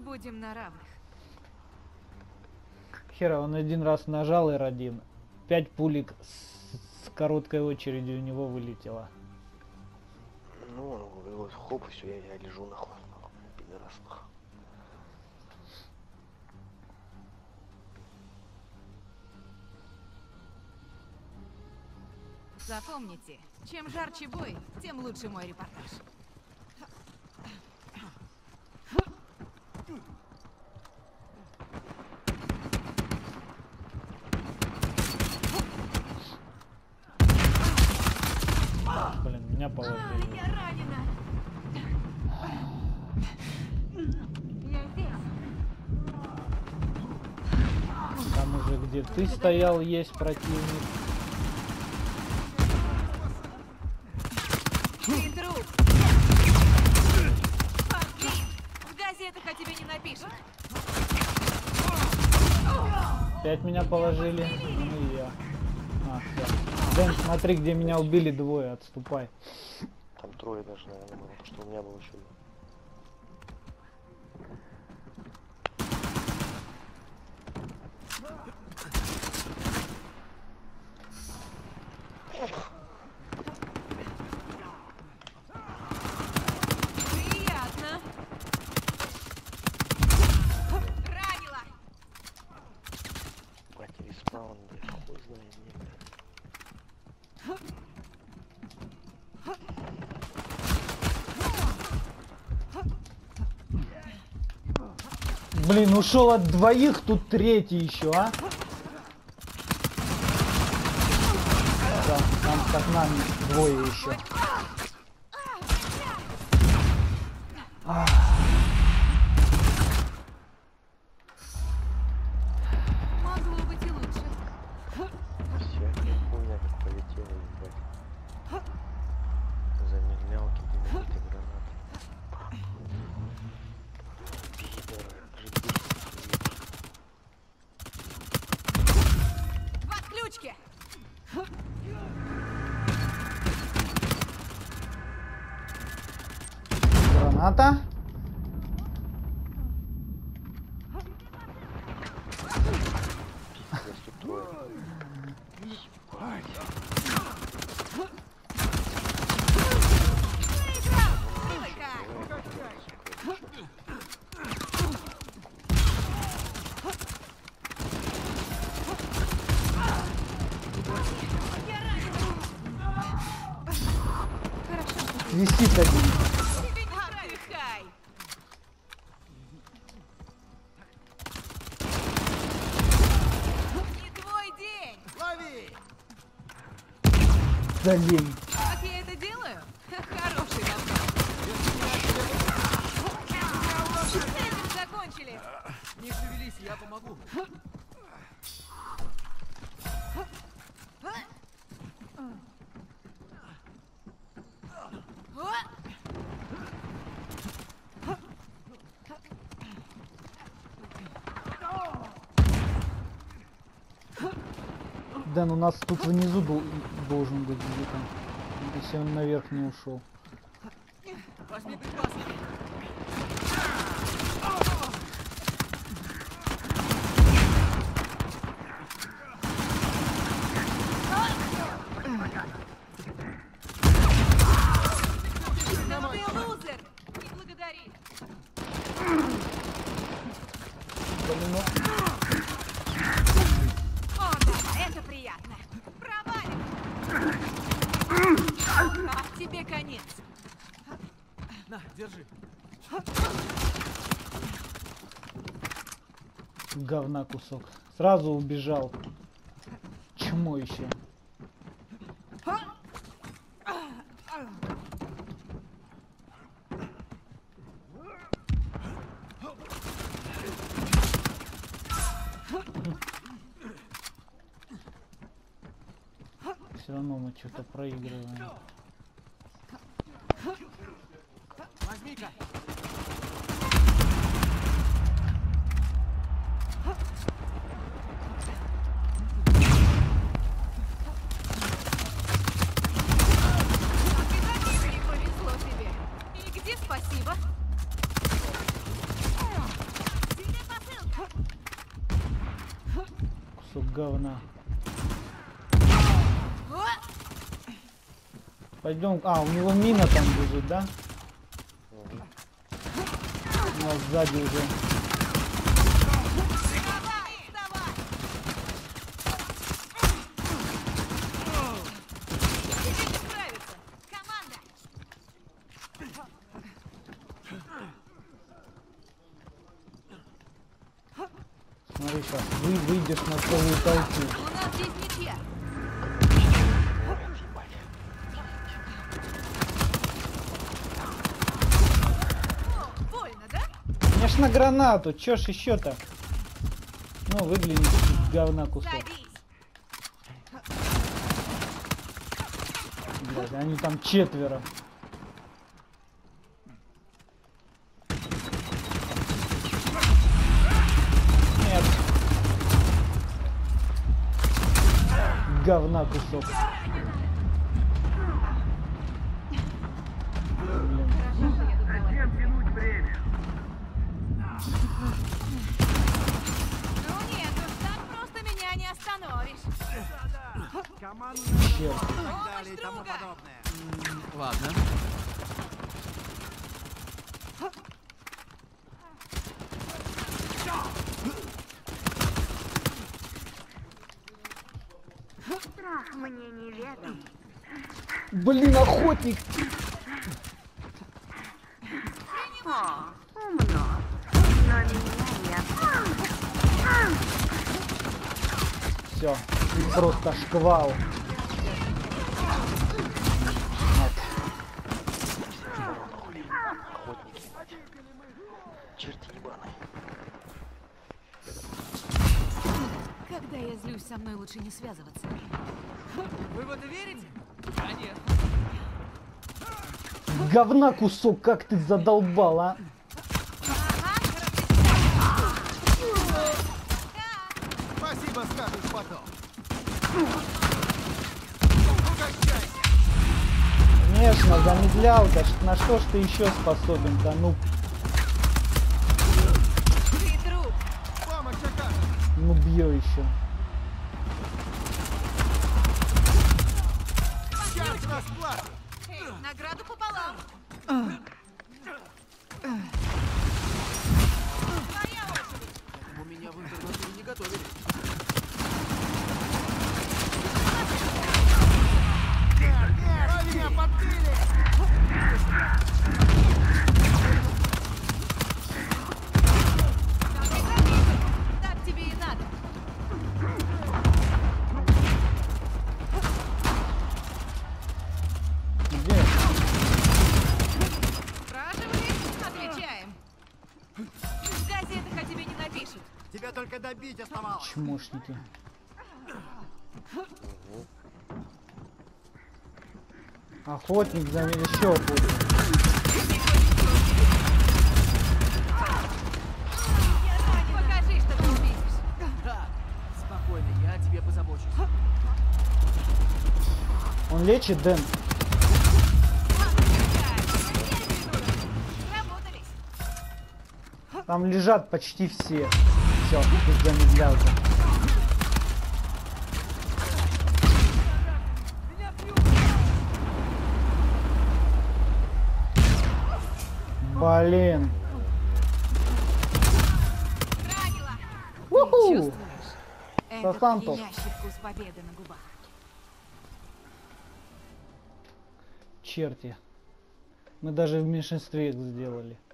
будем на равных. Хера, он один раз нажал R1. 5 пулек с короткой очередью у него вылетело. Ну, вот хоп, и все, я лежу нахуй. Пидорас, нахуй. Запомните, чем жарче бой, тем лучше мой репортаж. Блин, меня положили. Я ранена. Я здесь. Там уже где ты стоял, есть противник. Ты труп. Погиб. В газетах о тебе не напишут. 5 меня положили. Ну и я. А, все. Дэн, смотри, где меня убили двое, отступай. Там трое даже, наверное, было, потому что у меня был еще. Приятно. Ранила. Матери спаун, блядь, хуй знает, не, блядь. Блин, ушел от двоих, тут третий еще, а? Да, там как нами двое еще. Могло быть и лучше. Всякая хуйня как полетела, ебать. Замедлялки, динамиты, гранаты. Пидоры, жди. В отключке. Граната. Пиздец, тут трое. Ебать. Висит один. Отдыхай. Не твой день. Да лень. Как я это делаю? Хороший набор. С этим закончили. Не шевелись, я помогу. Дэн, у нас тут внизу должен быть где-то. Если он наверх не ушел. Возьми припасы. Да ты лузер. Не благодари. Блин, О, да, это приятно. Провалим. А тебе конец. На, держи. говна кусок. Сразу убежал. Чему еще? Все равно мы что-то проигрываем. Возьми-ка. Не повезло тебе. И где спасибо? кусок говна. Пойдем. А, у него мина там лежит, да? У нас сзади уже. Смотри-ка, выйдешь на целую толпу. У нас здесь не те. О, больно, да? Конечно, гранату, чё ж еще-то? Ну, выгляни, говна кусок. Садись. Блядь, они там 4. Нет. Говна кусок. Блин. Ну нет, уж так просто меня не остановишь. Команду Черт. и так далее и тому друга. подобное. Ладно. Страх мне неведом. Блин, охотник. О, умно. Но меня нет. Все, просто шквал. Охотники, мать. Черти ебаные. Когда я злюсь, со мной лучше не связываться. Вы в это верите? Конечно. Говна кусок, как ты задолбал, а? Спасибо, скажешь потом. Конечно, замедлялка. На что ж ты еще способен, да ну, Ты труп. Помощь окажет. ну бью еще. Сейчас расплату. Эй, награду пополам. Твоя очередь. Этому меня в интернатуре не готовили. Нет, меня подбили! Так тебе и надо. Где? Спрашивали? Отвечаем. В газетах о тебе не напишут. Тебя только добить оставалось. Чмошники. Охотник за еще охотник. Покажи, что ты умеешь. Да, спокойно, я о тебе позабочусь. Он лечит, Дэн? Работались. Там лежат почти все. Все, тут замедлялка. Блин. Ранила. Уху! Чувствуешь? Это Сосантов. пьянящий вкус победы на губах. Черти. Мы даже в меньшинстве их сделали.